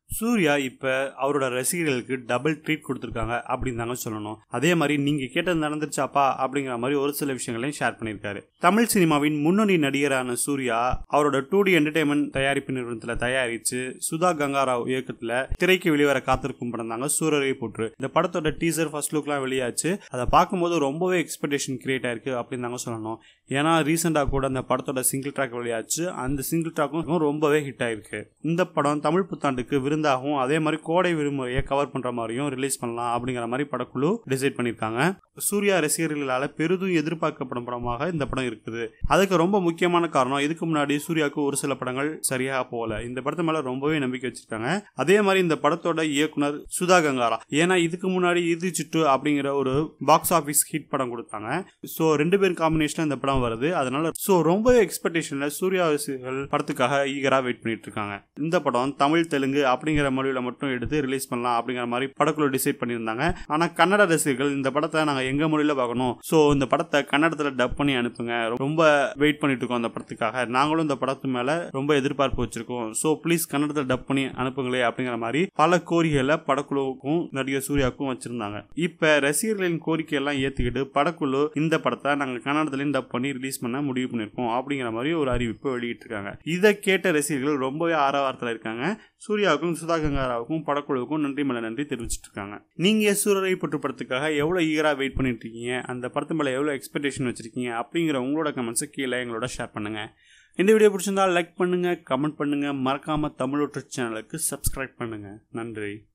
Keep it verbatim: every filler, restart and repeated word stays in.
சூர்யா இப்ப அவரோட ரசிகர்களுக்கு டபுள் ட்ரீட் கொடுத்துருக்காங்க அப்படின்னு தாங்க சொல்லணும். அதே மாதிரி நீங்க கேட்டது நடந்துருச்சாப்பா அப்படிங்கிற மாதிரி ஒரு சில விஷயங்களையும் ஷேர் பண்ணியிருக்காரு. தமிழ் சினிமாவின் முன்னணி நடிகரான சூர்யா அவரோட டூ டி என்டர்டைன்மெண்ட் தயாரிப்பு நிறுவனத்துல தயாரிச்சு சுதா கங்காராவ் இயக்கத்துல திரைக்கு வெளிவர காத்திருக்கும் படம் தாங்க சூரரை போற்று. இந்த படத்தோட டீசர் ஃபர்ஸ்ட் லுக் எல்லாம் வெளியாச்சு. அதை பார்க்கும்போது ரொம்பவே எக்ஸ்பெக்டேஷன் கிரியேட் ஆயிருக்கு அப்படின்னு தாங்க சொல்லணும். ஏன்னா ரீசெண்டா கூட அந்த படத்தோட சிங்கிள் ட்ராக் வெளியாச்சு. அந்த சிங்கிள் ட்ராக்கும் ரொம்பவே ஹிட் ஆயிருக்கு. இந்த படம் தமிழ் புத்தாண்டுக்கு விருந்தாகவும் அதே மாதிரி கோடை விடுமுறையை கவர் பண்ற மாதிரியும் ரிலீஸ் பண்ணலாம் அப்படிங்கிற மாதிரி படக்குழு டிசைட் பண்ணிருக்காங்க. சூர்யா ரசிகர்களால பெரிதும் எதிர்பார்க்கப்படும் படமாக இந்த படம் இருக்குது. அதுக்கு ரொம்ப முக்கியமான காரணம், இதுக்கு முன்னாடி சூர்யாவுக்கு ஒரு சில படங்கள் சரியாக போகல. இந்த படத்து மேல ரொம்பவே நம்பிக்கை வச்சிருக்காங்க. அதே மாதிரி இந்த படத்தோட இயக்குனர் சுதா கங்காரா, ஏன்னா இதுக்கு முன்னாடி இது சிட்டு அப்படிங்கிற ஒரு பாக்ஸ் ஆபீஸ் ஹிட் படம் கொடுத்தாங்க. சோ ரெண்டு பேரும் காம்பினேஷன்ல இந்த படம் வருது. அதனால சோ ரொம்ப எக்ஸ்பெக்டேஷன்ல சூர்யா ரசிகர்கள் படத்துக்காக ஈகரா வெயிட் பண்ணிட்டு இருக்காங்க. இந்த படம் தமிழ் தெலுங்கு அப்படிங்கிற மொழியில மட்டும் எடுத்து ரிலீஸ் பண்ணலாம் அப்படிங்கிற மாதிரி படக்குழு டிசைட் பண்ணியிருந்தாங்க. ஆனா கன்னட ரசிகர்கள் இந்த படத்தை நாங்க எங்க மொழியில பார்க்கணும், சோ இந்த படத்தை கன்னடத்துல டப் பண்ணி அனுப்புங்க, ரொம்ப வெயிட் பண்ணிட்டு இருக்கோம் அந்த படத்துக்காக, நாங்களும் இந்த படத்து மேல ரொம்ப எதிர்பார்ப்பு வச்சிருக்கோம், சோ ப்ளீஸ் கன்னடத்துல டப் பண்ணி அனுப்புங்களே அப்படிங்கிற மாதிரி பல கோரிக்கைகளை படக்குழுவுக்கும் நடிகர் சூர்யாவுக்கும் வச்சிருந்தாங்க. இப்ப ரசிகர்களின் கோரிக்கை எல்லாம் ஏத்துக்கிட்டு படக்குழு இந்த படத்தை நாங்க கன்னடத்திலையும் டப் பண்ணி ரிலீஸ் பண்ண முடிவு பண்ணிருக்கோம் அப்படிங்கிற மாதிரி ஒரு அறிவிப்பு வெளியிட்டு இருக்காங்க. இதை கேட்ட ரசிகர்கள் ரொம்பவே ஆரவாரத்தில் இருக்காங்க. சூர்யாவுக்கும் சுதா கங்காராவுக்கும் படக்குழுவுக்கும் நன்றி மேல நன்றி தெரிவிச்சிட்டு இருக்காங்க. நீங்க சூரரை போற்று படத்துக்காக எவ்வளவு ஈகரா வெயிட் பண்ணிட்டு இருக்கீங்க, அந்த படத்து மேல எவ்வளவு எக்ஸ்பெக்டேஷன் வச்சிருக்கீங்க அப்படிங்கிற உங்களோட கமெண்ட்ஸ் கீழே எங்களோட ஷேர் பண்ணுங்க. இந்த வீடியோ பிடிச்சிருந்தா லைக் பண்ணுங்க, கமெண்ட் பண்ணுங்க, மறக்காம தமிழ் ஒற்று சேனலுக்கு சப்ஸ்கிரைப் பண்ணுங்க. நன்றி.